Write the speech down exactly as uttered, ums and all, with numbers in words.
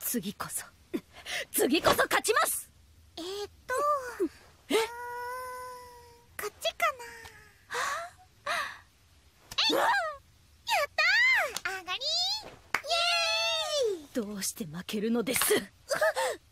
次こそ次こそ勝ちます。 えー、っとえー、こっちかな。えい、やったー、上がりー。イエーイ。 どうして負けるのです。